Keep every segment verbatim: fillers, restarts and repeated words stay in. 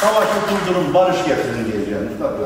Savaşı durdurun, barış getirin diyeceğim. Tabii.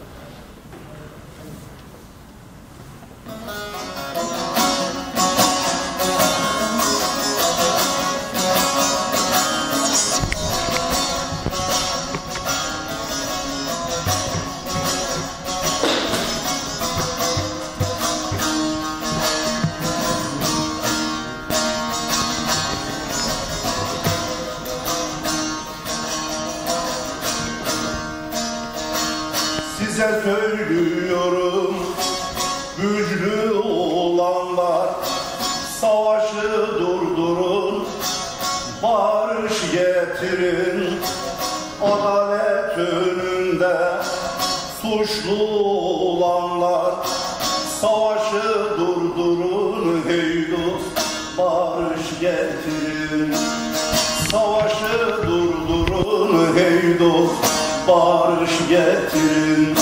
Size söylüyorum, güçlü olanlar, savaşı durdurun, barış getirin. Adalet önünde suçlu olanlar, savaşı durdurun, hey dost, barış getirin. Savaşı durdurun, hey dost, barış getirin.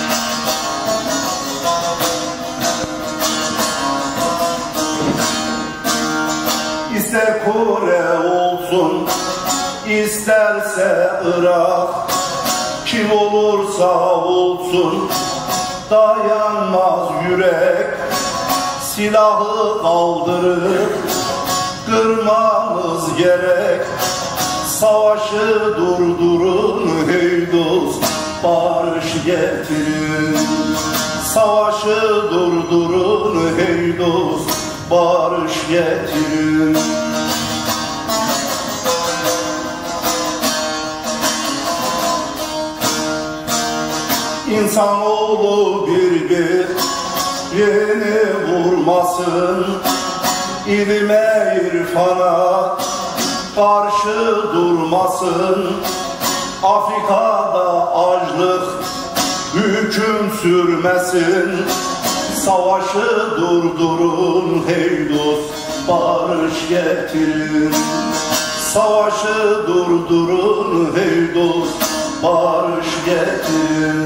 İster Kore olsun, isterse Irak, kim olursa olsun dayanmaz yürek. Silahı kaldırıp kırmamız gerek. Savaşı durdurun, hey dost, barış getirin. Savaşı durdurun, hey dost, barış getirin. İnsanoğlu birbirini vurmasın, ilme irfana karşı durmasın. Afrika'da açlık hüküm sürmesin. Savaşı durdurun, hey dost, barış getirin. Savaşı durdurun, hey dost, barış getirin.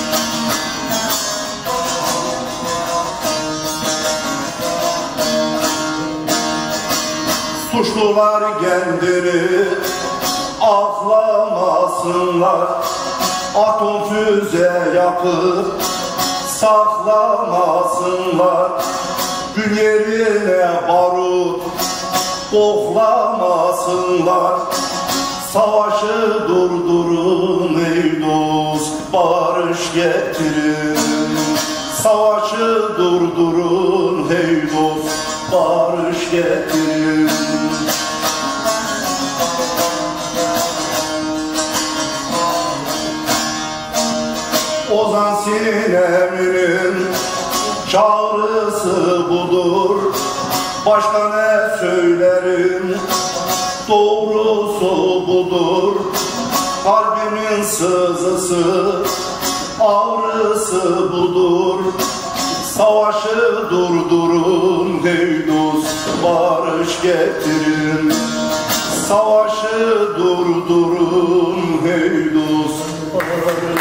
Suçlular kendini aklamasınlar, atom füze yapıp saklamasınlar. Gül yerine barut koklamasınlar. Savaşı durdurun, ey dost, barış getirin. Savaşı durdurun, hey dost, barış getirin. Ozan Sinem'in çağrısı budur. Başka ne söylerim, doğrusu budur. Kalbimin sızısı, ağrısı budur. Savaşı durdurun, hey dost, barış getirin. Savaşı durdurun, hey dost, barış